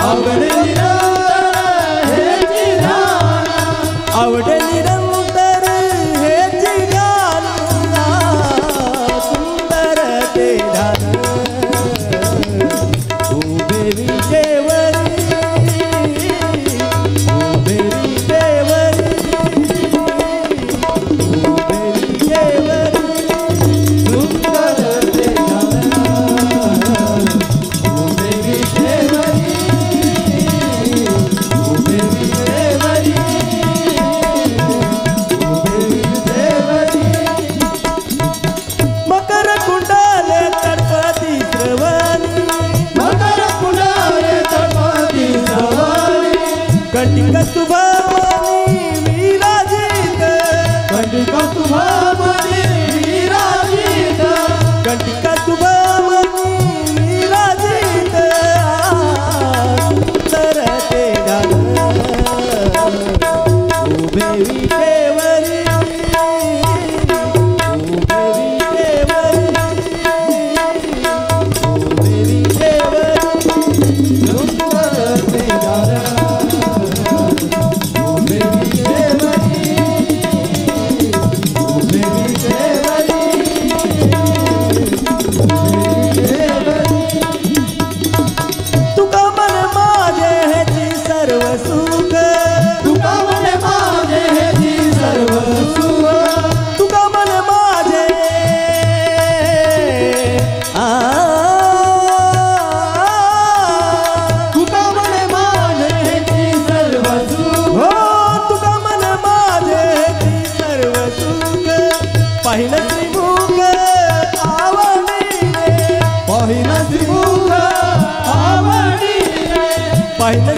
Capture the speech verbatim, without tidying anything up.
आवड निरंतर हेची ध्यान, आवड निरंतर हेची ध्यान, सुंदर ते ध्यान उभे विजेवरी, उभे विजेवरी, उभे विजेवरी, सुंदर ते ध्यान, उभे विजेवरी, उभे विजेवरी, उभे विजेवरी. मकर कुंडले तळपती श्रवणी, मकर कुंडले तळपती श्रवणी, कंटिक शुभमणी विराजित, कंटिक शुभमणी विराजित, कंटिक शुभमणी विराजित, सुंदर ते ध्यान उभे विजेवरी, उभे विजेवरी, उभे विजेवरी, सुंदर ते ध्यान, उभे विजेवरी, उभे विजेवरी, उभे विजेवरी. तुका मन माझे हेची सर्व सुख, तुका म्हणे माझे हेची सर्व सुख, तुका मन माझे आ तुका म्हणे माझे हेची सर्व सुख, हो तुका मन माझे हेची सर्व सुख, पाहिलं श्रीमुख आवडीने, पाहिलं श्रीमुख आवडीने, पाहिलं